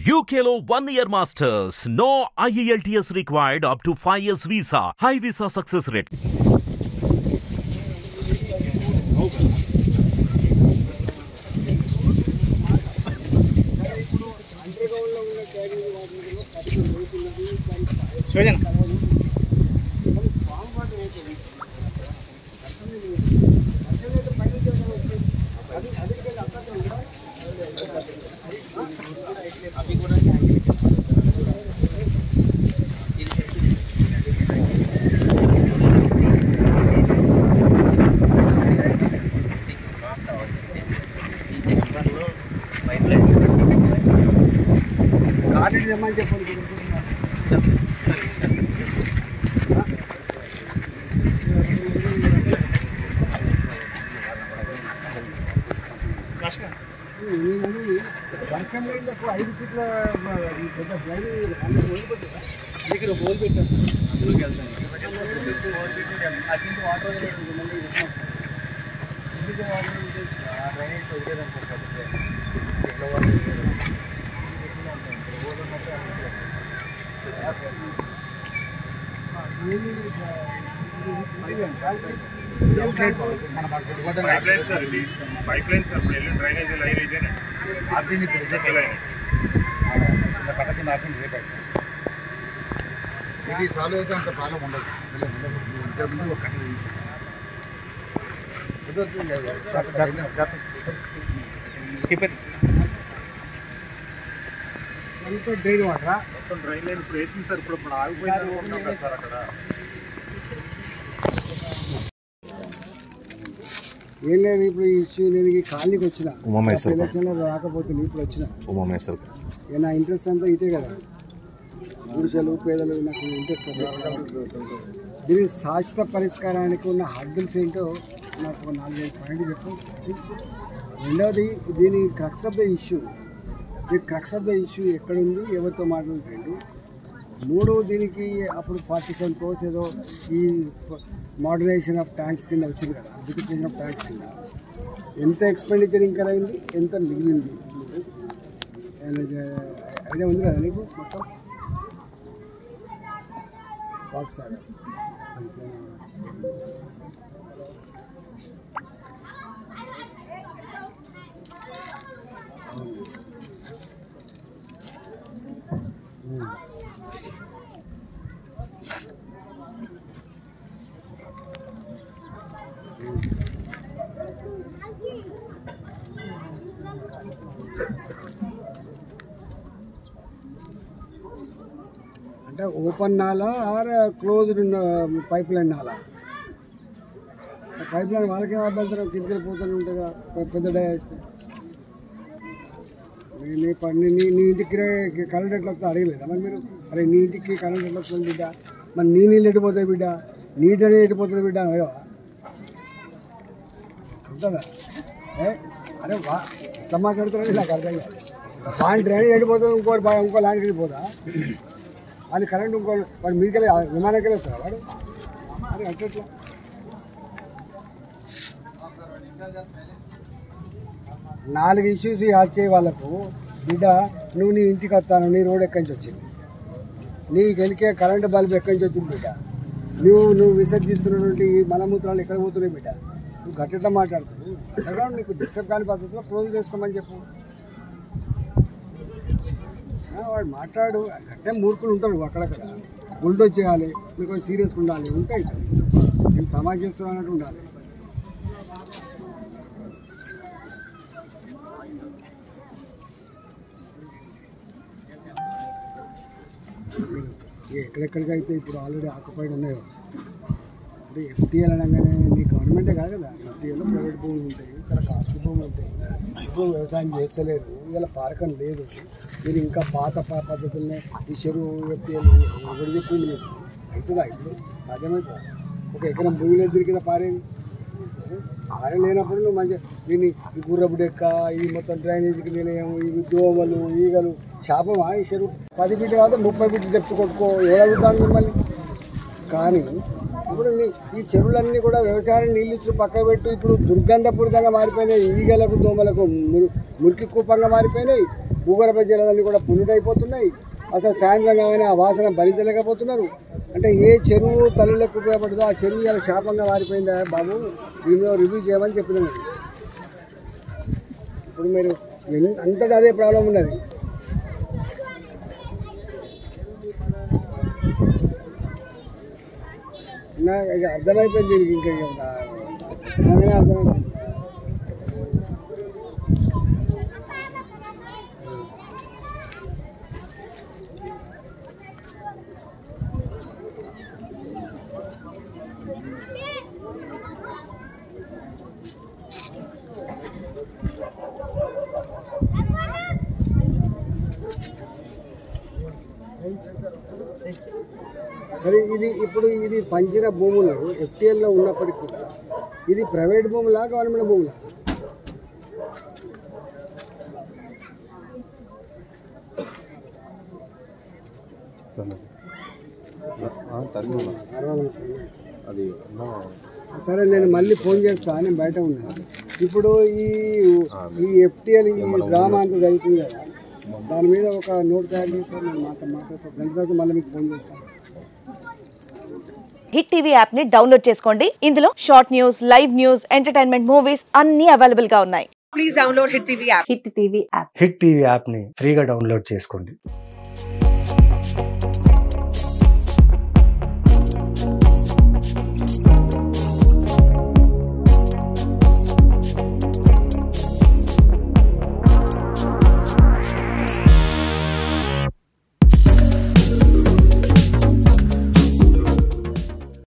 UKLO 1 year masters. No IELTS required up to 5 years visa. High visa success rate. ఐదు ఫీట్ల పెద్ద flight ఇక్కడ బోల్ పెట్టారు అటు water pipeline sir drainage line అయితేనే ఇది సాల్వ్ అయితే అంత ప్రాబ్లం ఉండదు. డ్రైన్ వాటరా మొత్తం డ్రైన్ లైన్ ఇప్పుడు వేసింది సార్. ఇప్పుడు ఆగిపోయింది సార్ అక్కడ. ఏం లేదు, ఇప్పుడు ఈ ఇష్యూ నేను ఈ కాలనీకి వచ్చిన ఎలక్షన్లో రాకపోతుంది, ఇప్పుడు వచ్చిన నా ఇంట్రెస్ట్ అంతా ఇదే కదా, పురుషులు పేదలు నాకు ఇంట్రెస్ట్. దీని శాశ్వత పరిష్కారానికి ఉన్న హర్డిల్స్ ఏంటో నాకు 4-5 పాయింట్లు చెప్పు. రెండవది దీని క్రక్స్ ఆఫ్ ద ఇష్యూ, ఈ క్రక్స్ ఆఫ్ ద ఇష్యూ ఎక్కడుంది, ఎవరితో మాట్లాడుతుంది. మూడవ దీనికి అప్పుడు 47 crores ఏదో ఈ మోడర్నైజేషన్ ఆఫ్ ట్యాంక్స్ కింద వచ్చింది కదా, బ్యూటిఫికేషన్ ఆఫ్ ట్యాంక్స్ కింద ఎంత ఎక్స్పెండిచర్ ఇంకా అయింది, ఎంత మిగిలింది ఐడియా ఉంది కదా నీకు? మొత్తం వాక్ సాగర్ అంటే ఓపెన్ నాలా ఆర్ క్లోజ్డ్ పైప్ లైన్ నాలా? పైప్ లైన్ వాళ్ళకేం అభ్యంతరం, కిందకి పోతూనే ఉంటుంది పెద్ద డయాస్తే. నీ ఇంటికి కరెంట్ ఎట్లా వస్తా అడగలేదా మరి మీరు? అరే నీ ఇంటికి కరెంట్ ఎట్లా వస్తుంది బిడ్డ, మరి నీ నీళ్ళు ఎట్టిపోతాయి బిడ్డ, నీటి అనేది ఎట్టిపోతుంది బిడ్డ అడగవా? ఉంటుందా? అరే ఎట్లా మాట్లాడుతున్నాడు నాకు అర్థం కాదు. వాడి డ్రైనేజ్ ఎట్టిపోతుంది, ఇంకో ల్యాండ్కి వెళ్ళిపోదా? అది కరెంట్ ఇంకో వాడు మీదకెళ్ళి విమానానికి వెళ్ళొస్తారా వాడు? అది అట్లా 4 ఇష్యూస్ యాడ్ చేయ వాళ్ళకు. బిడ్డ నువ్వు నీ ఇంటికి వస్తాను, నీ రోడ్ ఎక్కడి నుంచి వచ్చింది, నీకు వెలికే కరెంటు బల్బు ఎక్కడి నుంచి వచ్చింది బిడ్డ, నువ్వు విసర్జిస్తున్నటువంటి మలమూత్రాలు ఎక్కడ పోతున్నాయి బిడ్డ, నువ్వు గట్టిగా మాట్లాడుతావు. అక్కడ నీకు డిస్టర్బ్ కాని పద్ధతిలో క్లోజ్ చేసుకోమని చెప్పు. వాడు మాట్లాడు, అంటే మూర్ఖులు ఉంటాడు అక్కడక్కడ. బుల్డోజ్ చేయాలి, మీకు సీరియస్గా ఉండాలి, ఉంటాయి నేను తమాషా చేస్తున్నా అన్నట్టు ఉండాలి. ఎక్కడెక్కడికైతే ఇప్పుడు ఆల్రెడీ ఆక్యుపైడ్ ఉన్నాయో, అంటే ఎఫ్టీఎల్ అనగానే నీ గవర్నమెంటే కాదు కదా, ఎఫ్టీఎల్లో ప్రైవేట్ భూములు ఉంటాయి, చాలా కాస్ట్లీ భూములు ఉంటాయి. ఇప్పుడు వ్యవసాయం చేస్తలేదు, ఇలా పారకం లేదు. మీరు ఇంకా పాత పద్ధతులనే ఈ చెరువు ఎఫ్టీఎల్ ఒకటి చెప్పింది మీకు అవుతుందా? ఇప్పుడు సాధ్యమవుతుందా? ఒక ఎకరం భూమిలో దొరికిన పారేది పారే లేనప్పుడు నువ్వు మంచిగా దీన్ని ఈ గుర్రపు డెక్క, ఈ మొత్తం డ్రైనేజీకి నిలయం, ఈ దోమలు ఈగలు శాపమా? ఈ చెరువు 10 ఫీట్లు కాదు 30 ఫీట్లు డెప్త్ కొట్టుకో, ఏడాడుతాను మిమ్మల్ని. కానీ ఇప్పుడు ఈ చెరువులన్నీ కూడా వ్యవసాయాన్ని నీళ్ళు ఇచ్చి పక్క పెట్టు, ఇప్పుడు దుర్గంధపూరితంగా మారిపోయినాయి, ఈగలకు దోమలకు మురికి కూపంగా మారిపోయినాయి. భూగర్భ జలాలన్నీ కూడా పొల్యూట్ అయిపోతున్నాయి. అసలు సాయంత్రం కాగానే ఆ వాసన భరించలేకపోతున్నారు. అంటే ఏ చెరువు తల్లులకు ఉపయోగపడుతుందో ఆ చెరువు ఇలా శాపంగా మారిపోయిందా బాబు, దీనిలో రివ్యూ చేయమని చెప్పినాను. ఇప్పుడు మీరు అంతటా అదే ప్రాబ్లం ఉన్నది. నాకు అర్థమైపోయింది దీనికి, ఇంకా నాకనే అర్థమైపోయింది. సరే, ఇది పంచిన భూములు ఎఫ్టీఎల్లో ఉన్నప్పటికీ కూడా ఇది ప్రైవేట్ భూములా గవర్నమెంట్ భూములా? సరే, నేను మళ్ళీ ఫోన్ చేస్తా, నేను బయట ఉన్నా. ఇప్పుడు ఈ ఎఫ్టీఎల్ ఈ డ్రామా అంతా జరుగుతుంది కదా, దాని మీద ఒక నోట్ తయారు చేస్తాను. నేను మాట్లాడతాను, గంట తర్వాత మళ్ళీ మీకు ఫోన్ చేస్తాను. హిట్ టీవీ యాప్ ని డౌన్లోడ్ చేసుకోండి. ఇందులో short news, live news, entertainment movies అన్ని అవైలబుల్ గా ఉన్నాయి. Please download Hit TV app. Hit TV app Hit TV app ని ఫ్రీగా డౌన్లోడ్ చేసుకోండి.